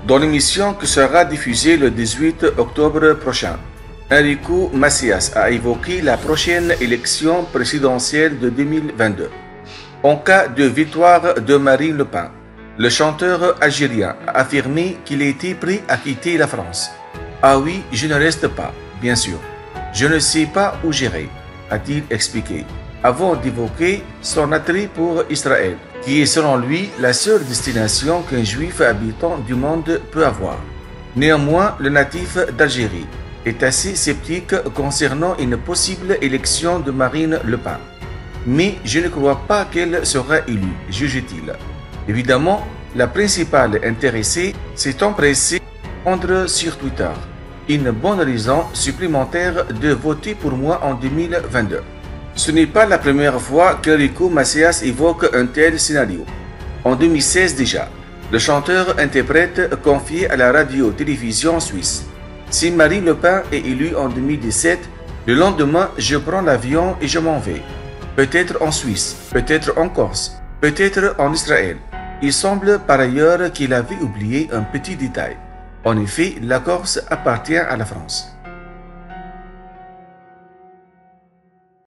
Dans l'émission qui sera diffusée le 18 octobre prochain, Enrico Macias a évoqué la prochaine élection présidentielle de 2022. En cas de victoire de Marine Le Pen, le chanteur algérien a affirmé qu'il était prêt à quitter la France. « Ah oui, je ne reste pas, bien sûr. Je ne sais pas où j'irai », a-t-il expliqué, avant d'évoquer son attrait pour Israël, qui est selon lui la seule destination qu'un juif habitant du monde peut avoir. Néanmoins, le natif d'Algérie est assez sceptique concernant une possible élection de Marine Le Pen. Mais je ne crois pas qu'elle sera élue, juge-t-il. Évidemment, la principale intéressée s'est empressée de répondre sur Twitter. Une bonne raison supplémentaire de voter pour moi en 2022. Ce n'est pas la première fois qu'Enrico Macias évoque un tel scénario. En 2016 déjà, le chanteur-interprète confiait à la radio-télévision suisse: « Si Marine Le Pen est élue en 2017, le lendemain je prends l'avion et je m'en vais. Peut-être en Suisse, peut-être en Corse, peut-être en Israël. » Il semble par ailleurs qu'il avait oublié un petit détail. En effet, la Corse appartient à la France.